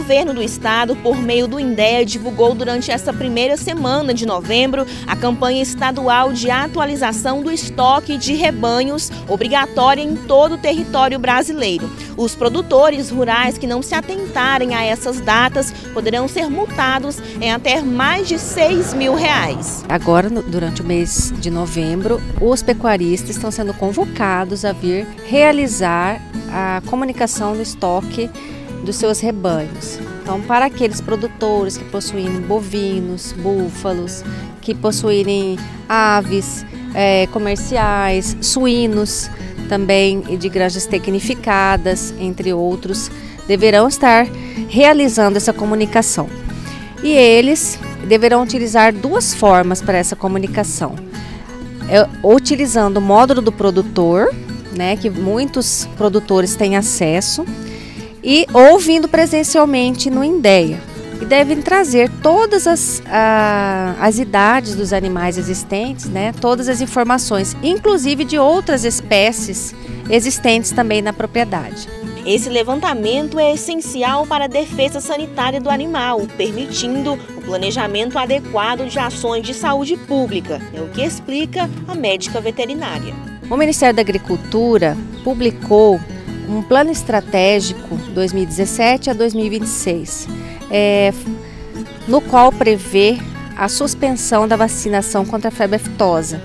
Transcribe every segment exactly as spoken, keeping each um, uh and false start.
governo do estado, por meio do INDEA, divulgou durante esta primeira semana de novembro a campanha estadual de atualização do estoque de rebanhos, obrigatória em todo o território brasileiro. Os produtores rurais que não se atentarem a essas datas poderão ser multados em até mais de seis mil reais. Agora, durante o mês de novembro, os pecuaristas estão sendo convocados a vir realizar a comunicação do estoque dos seus rebanhos. Então, para aqueles produtores que possuem bovinos, búfalos, que possuírem aves é, comerciais, suínos, também de granjas tecnificadas, entre outros, deverão estar realizando essa comunicação. E eles deverão utilizar duas formas para essa comunicação. É, utilizando o módulo do produtor, né, que muitos produtores têm acesso, e ou vindo presencialmente no INDEA. E devem trazer todas as, a, as idades dos animais existentes, né, todas as informações, inclusive de outras espécies existentes também na propriedade. Esse levantamento é essencial para a defesa sanitária do animal, permitindo o planejamento adequado de ações de saúde pública, é o que explica a médica veterinária. O Ministério da Agricultura publicou um plano estratégico dois mil e dezessete a dois mil e vinte e seis, é, no qual prevê a suspensão da vacinação contra a febre aftosa.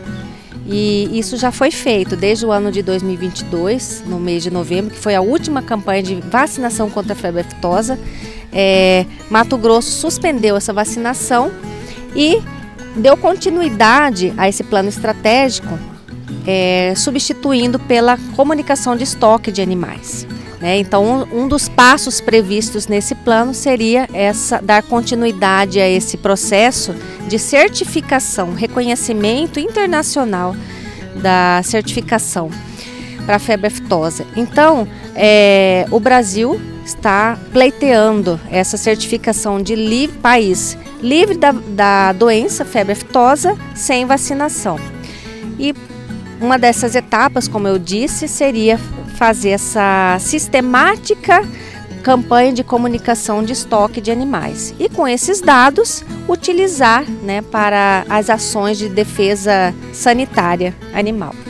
E isso já foi feito desde o ano de dois mil e vinte e dois, no mês de novembro, que foi a última campanha de vacinação contra a febre aftosa. É, Mato Grosso suspendeu essa vacinação e deu continuidade a esse plano estratégico, É, substituindo pela comunicação de estoque de animais. Né? Então, um, um dos passos previstos nesse plano seria essa, dar continuidade a esse processo de certificação, reconhecimento internacional da certificação para a febre aftosa. Então, é, o Brasil está pleiteando essa certificação de li, país livre da, da doença febre aftosa sem vacinação. E uma dessas etapas, como eu disse, seria fazer essa sistemática campanha de comunicação de estoque de animais. E com esses dados, utilizar, né, para as ações de defesa sanitária animal.